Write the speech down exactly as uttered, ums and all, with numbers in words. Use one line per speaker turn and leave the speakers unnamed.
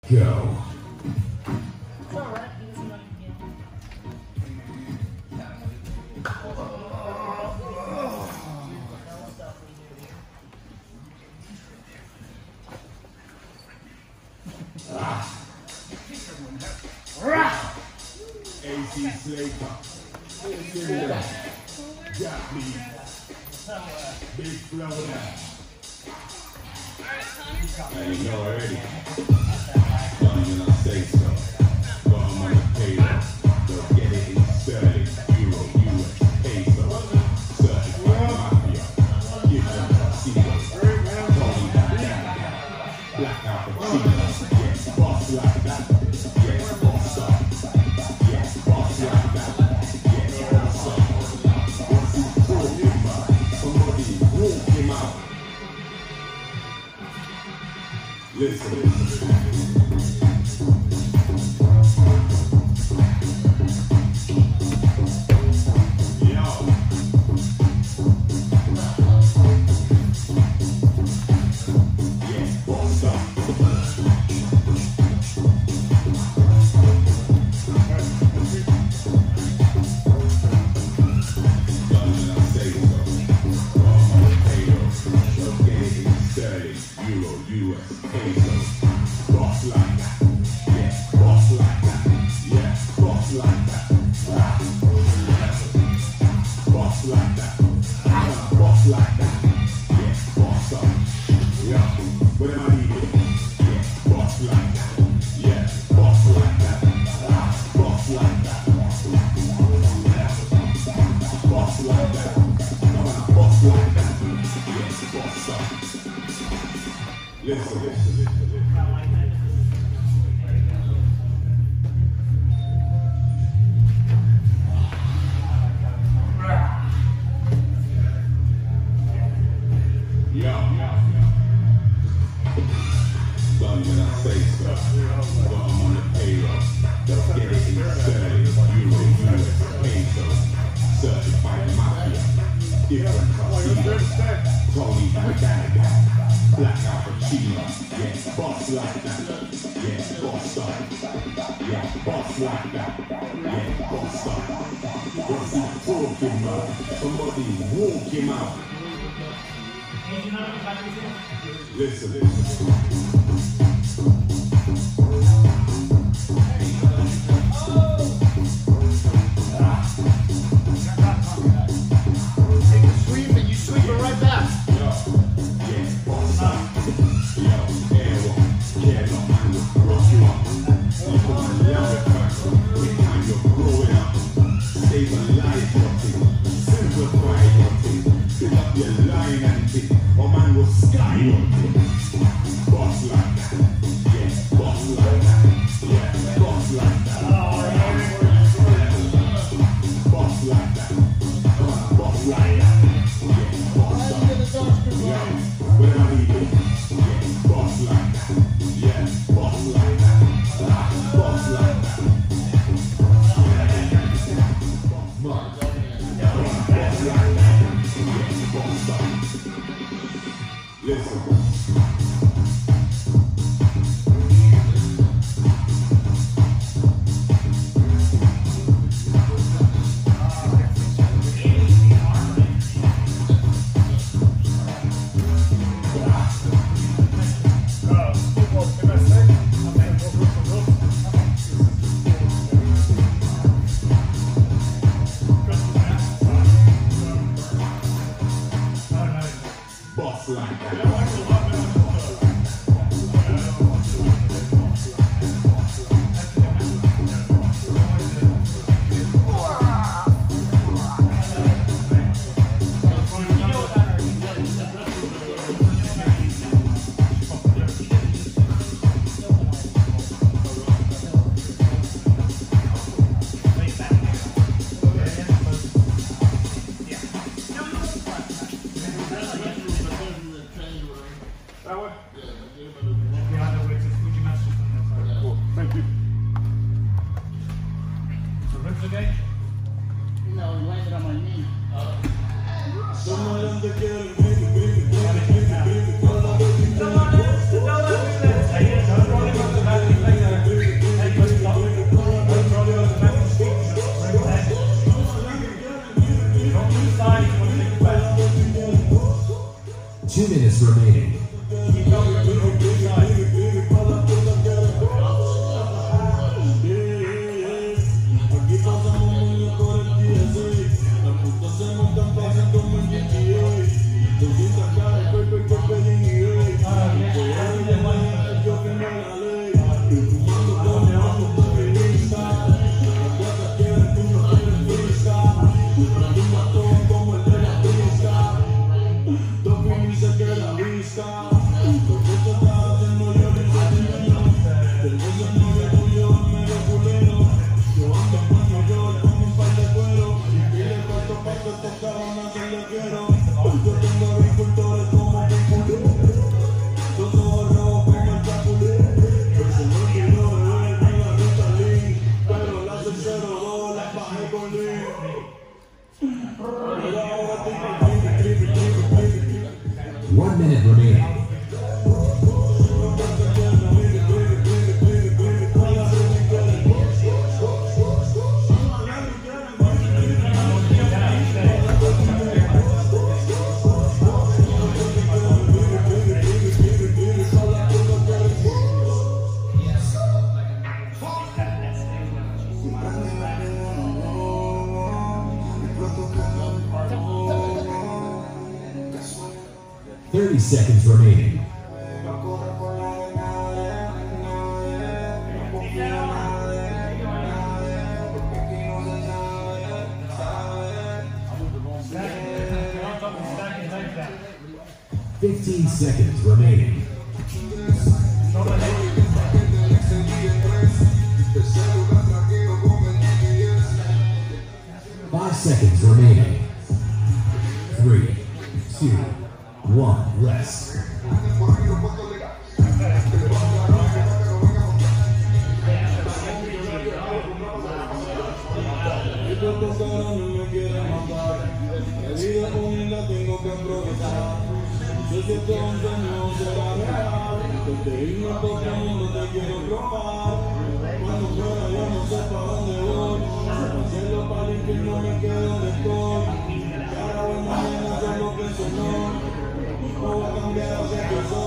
Go. A C Slater. Got me. Big flow now. Now you know already. Done when I say so. Go on the payroll. Go get it in sterling, euro, U S, peso. Certified mafia. Give them casinos. Tony that down. Black Alpacino. Yes, boss like that. Yes, boss up. Yes, boss like that. Yes, boss up. Once you talk him out, somebody walk him out. Listen, listen. Listen, listen, listen, listen. Yo, yo, yo. Done when I say so. But I'm on the payroll. Let's get it in sterling, euro, U S, peso. Certified mafia. Different casinos. Tony that. Black Alpacino, yes, boss like that, yes, boss up, yes, boss like that, yes, boss up. What's he talking about? Somebody walk him out. Listen, listen.
Take a sweep and you sweep it right back.
Oh man was skyrocket. Boss like that. Yes, boss like that. Yes, boss like that. Boss like that. Boss like that. Yes, boss like that. Yeah, whatever I need it. Yes, boss like that. Yes, boss like that. Boss like that. Boss like that. Yes, boss up. Listen. Boss like that.
thirty seconds remaining. fifteen seconds remaining. five seconds remaining. three, two, one, rest.
Yo sé que un sueño será real, desde irme a otro mundo te quiero probar. Cuando fuera yo no sé para dónde voy, al cielo para el infierno me quedo donde estoy. Cada vez mañana sé lo que soy, no voy a cambiar hacia que soy.